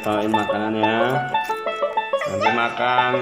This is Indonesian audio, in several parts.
bawain makanan ya. Nanti makan.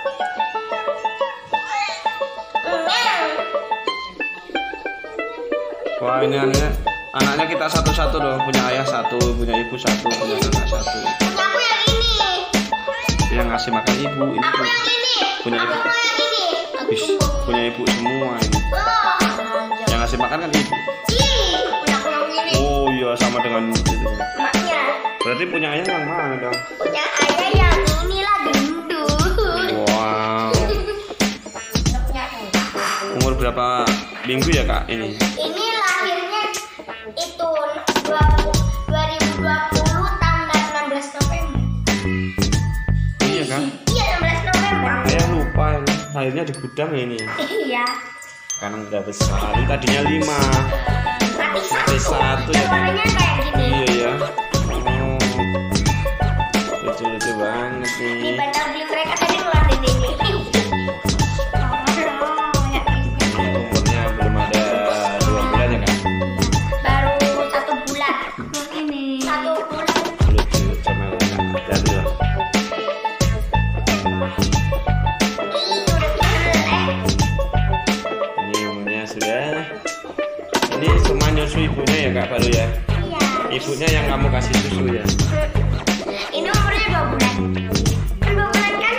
Wah, ini anaknya kita satu-satu loh. Punya ayah satu, punya ibu satu, punya anak satu. Punya aku yang ini. Yang ngasih makan ibu ini. Aku yang ini. Punya ibu. Aku yang ini. Wis, punya ibu semua ini. Oh. Yang ngasih makan kan ibu. Punya aku yang ini. Oh iya, sama dengan itu. Maknya. Berarti punya ayah yang mana dong? Punya ayah yang inilah gendut. Wow. Umur berapa minggu ya kak ini? Ini lahirnya itu 2020 tanggal 16 November. Iya kan? Iya 16 November. Ayah lupa ini. Lahirnya di gudang ya ini. Iya. Karena udah besar. Ini tadinya 5. Mati satu. Ya. Warnanya kayak gini. Iya ya. Oh. Lucu-lucu banget Di nih. bandar beli mereka tadi ngeluarin ini. Umurnya belum ada 2 bulan ya kak? Baru 1 bulan. Ini 1 bulan. Lucu sama kak. Hati-hati loh. Ini umurnya sudah. Ini cuma nyusu ibunya ya kak baru ya? Iya. Ibunya yang kamu kasih susu ya? Ini umurnya 2 bulan. Kan 2 bulan kan?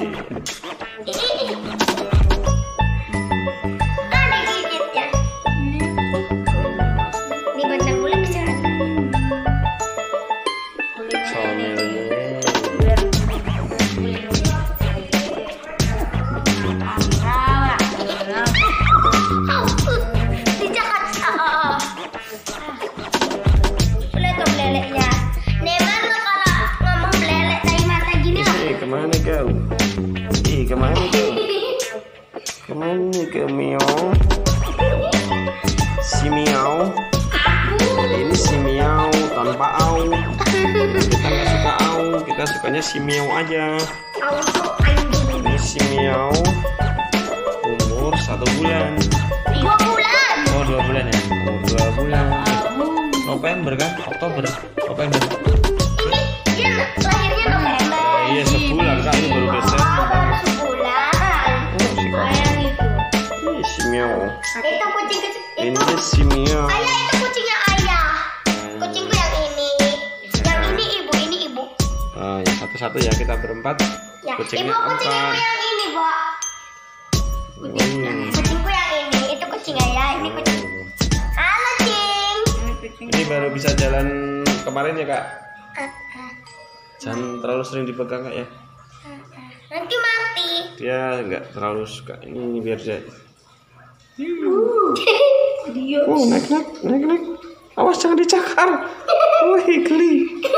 Ada gigitnya. Ini bentar kulit bisa. Dijahat. Lihat tuh beleleknya. Neymar lo kalau ngomong belelek dari mata gini lah. Kemana kau? Kemana kau? Kemana kau Miau? Si Miau. Ini si Miau tanpa au. Kita nggak suka au, kita sukanya si Miau aja. Auto anjing. Ini si Miau. Umur 1 bulan. 2 bulan. Oh 2 bulan ya? Oh 2 bulan. November kan? Oktober. November. Ini dia lahirnya November. Iya sebulan kak, ini baru Desember. Baru sebulan. Oh si kak. Kayak gitu. Ini si Miau. Itu kucing kecil. Ini si Miau. Ayah itu kucingnya ayah. Kucingku yang ini. Yang ini ibu, ini ibu. Oh ya satu-satu ya kita berempat. Ya, Kucingnya ibu kucingku 4. yang ini, Bu. Kucingku yang ini, itu kucing ayah, ini kucing. Halo, Cing. Ini baru bisa jalan kemarin ya kak. Jangan terlalu sering dipegang kak ya. Nanti mati. Dia nggak terlalu suka ini biar dia. Dia. Oh naik. Awas jangan dicakar. Wih geli.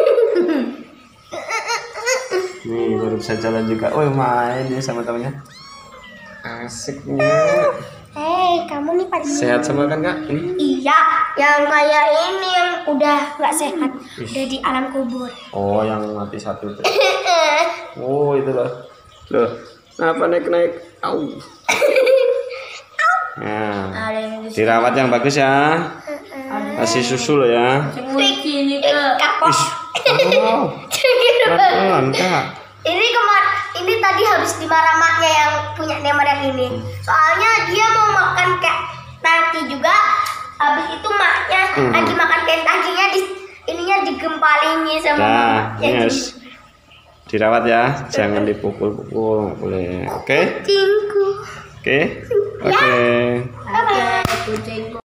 Nih baru bisa jalan juga. Oh main dia sama temannya. Asiknya. Kamu nih pada Sehat semua kan kak? Iya, yang kayak ini yang udah nggak sehat, udah di alam kubur. Oh yang mati satu itu. Oh itu loh. Loh. Apa naik? Au. Nah, dirawat yang bagus ya. Kasih susu loh ya. Kapok. Oh, pelan-pelan kak. Ini tadi habis dimarah maknya yang punya Neymar yang ini. Soalnya dia mau makan kayak tadi juga. Habis itu maknya lagi makan kayak taginya ininya digempalin sama maknya. Yes. Dirawat ya, jangan dipukul-pukul, nggak boleh. Oke? Kucingku. Oke? Oke. Bye-bye.